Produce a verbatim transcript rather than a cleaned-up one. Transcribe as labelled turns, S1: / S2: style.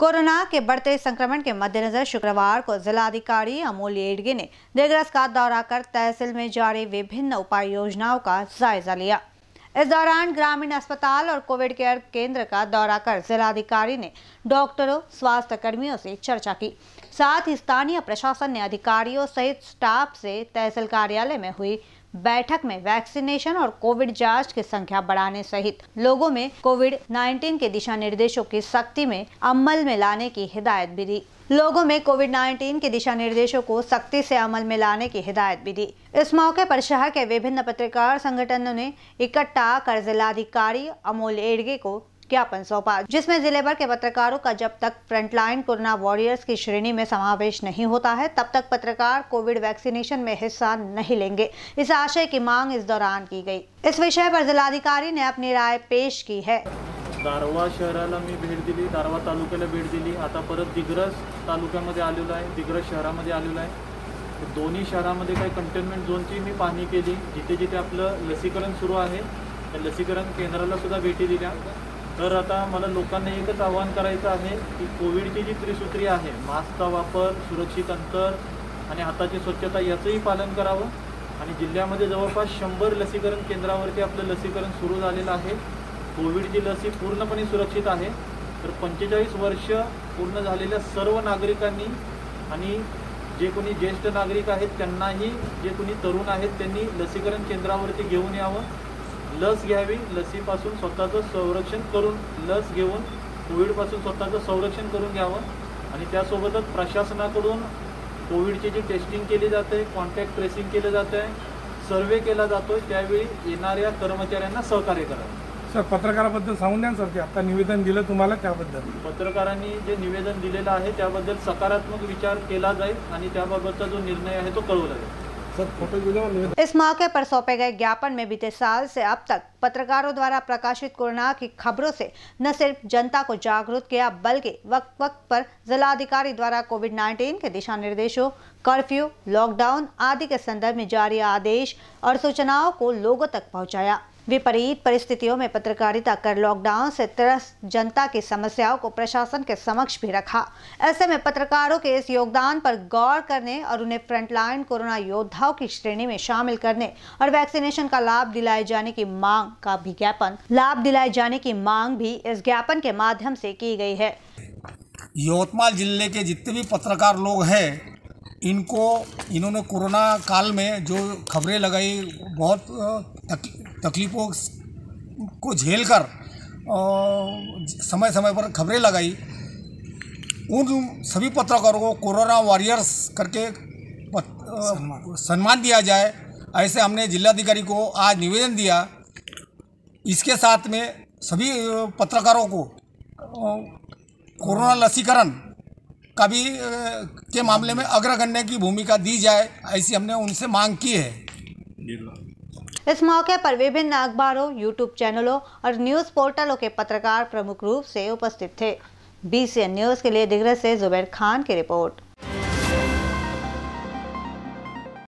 S1: Corona के बढ़ते संक्रमण के मद्देनजर शुक्रवार को जिलाधिकारी अमोल येडगे ने दिग्रस का दौरा कर तहसील में जारी विभिन्न उपाय योजनाओं का जायजा लिया। इस दौरान ग्रामीण अस्पताल और कोविड केयर केंद्र का दौरा कर जिलाधिकारी ने डॉक्टरों, स्वास्थ्य कर्मियों से चर्चा की। साथ ही स्थानीय प्रशासन ने अधिकारियों सहित स्टाफ से तहसील कार्यालय में हुई बैठक में वैक्सीनेशन और कोविड जांच की संख्या बढ़ाने सहित लोगों में कोविड उन्नीस के दिशा निर्देशों की सख्ती में अमल में लाने की हिदायत भी दी। लोगों में कोविड उन्नीस के दिशा निर्देशों को सख्ती से अमल में लाने की हिदायत भी दी। इस मौके पर शहर के विभिन्न पत्रकार संगठनों ने इकट्ठा कर जिलाधिकारी अमोल येडगे को ज्ञापन सौंपा, जिसमें जिले भर के पत्रकारों का जब तक फ्रंटलाइन कोरोना वॉरियर्स की श्रेणी में समावेश नहीं होता है तब तक पत्रकार कोविड वैक्सीनेशन में हिस्सा नहीं लेंगे। इस आशय की मांग इस दौरान की गई। इस विषय पर जिलाधिकारी ने अपनी राय पेश की है।
S2: दारवा शहराला मी भेट दिली, दारवा तालुक्याला भेट दिली, आता परत दिग्रस तालुक्यामध्ये आलेलो आहे, दिग्रस शहरामध्ये आलेलो आहे। दोन्ही शहरामध्ये काही कंटेनमेंट झोनची मी पाहणी केली, जिथे जिथे आपलं लसीकरण सुरू आहे त्या लसीकरण केंद्राला सुद्धा भेटी दिल्या। तर आता मला लोकांना एकच आवाहन करायचं आहे की कोविडची जी त्रिसूत्री आहे, मास्कचा वापर, सुरक्षित अंतर आणि हाताची स्वच्छता याचंही पालन करावं। आणि जिल्ह्यामध्ये जवळपास शंभर लसीकरण केंद्रावरती आपलं लसीकरण सुरू झालेलं आहे। कोविडची लस ही पूर्णपणे सुरक्षित आहे। तर पंचेचाळीस वर्ष पूर्ण झालेल्या सर्व नागरिकांनी आणि जे कोणी ज्येष्ठ नागरिक आहेत त्यांनाही, जे कोणी तरुण आहेत त्यांनी लसीकरण केंद्रावरती घेऊन यावं, लस घ्यावी, लसीपासून स्वतःचं संरक्षण करून लस घेऊन कोविडपासून स्वतःचं संरक्षण करून घ्यावं। आणि त्यासोबतच प्रशासनाकडून कोविडची जी टेस्टिंग केली जाते, कॉन्टॅक्ट ट्रेसिंग केलं जातं आहे, सर्वे केला जातोय, त्यावेळी येणाऱ्या कर्मचाऱ्यांना सहकार्य करावं।
S3: सर, पत्रकाराबद्दल सांगून द्या सर, की आता निवेदन दिलं तुम्हाला त्याबद्दल।
S2: पत्रकारांनी जे निवेदन दिलेलं आहे त्याबद्दल सकारात्मक विचार केला जाईल आणि त्याबाबतचा जो निर्णय आहे तो कळवला जाईल।
S1: इस मौके पर सौंपे गए ज्ञापन में बीते साल से अब तक पत्रकारों द्वारा प्रकाशित कोरोना की खबरों से न सिर्फ जनता को जागरूक किया बल्कि वक्त वक्त पर जिलाधिकारी द्वारा कोविड उन्नीस के दिशा निर्देशों, कर्फ्यू, लॉकडाउन आदि के संदर्भ में जारी आदेश और सूचनाओं को लोगों तक पहुंचाया। विपरीत परिस्थितियों में पत्रकारिता कर लॉकडाउन से त्रस्त जनता की समस्याओं को प्रशासन के समक्ष भी रखा। ऐसे में पत्रकारों के इस योगदान पर गौर करने और उन्हें फ्रंटलाइन कोरोना योद्धाओं की श्रेणी में शामिल करने और वैक्सीनेशन का लाभ दिलाए जाने की मांग का भी ज्ञापन लाभ दिलाए जाने की मांग भी इस ज्ञापन के माध्यम से की गई है।
S4: यवतमाल जिले के जितने भी पत्रकार लोग हैं, इनको इन्होंने कोरोना काल में जो खबरें लगाई, बहुत तकलीफ़ों को झेलकर समय समय पर खबरें लगाई, उन सभी पत्रकारों को कोरोना वॉरियर्स करके सम्मान दिया जाए, ऐसे हमने जिलाधिकारी को आज निवेदन दिया। इसके साथ में सभी पत्रकारों को कोरोना लसीकरण का भी के मामले में अग्रगण्य की भूमिका दी जाए, ऐसी हमने उनसे मांग की है।
S1: इस मौके पर विभिन्न अखबारों, यूट्यूब चैनलों और न्यूज़ पोर्टलों के पत्रकार प्रमुख रूप से उपस्थित थे। बी सी एन न्यूज़ के लिए दिग्रस से जुबैर खान की रिपोर्ट।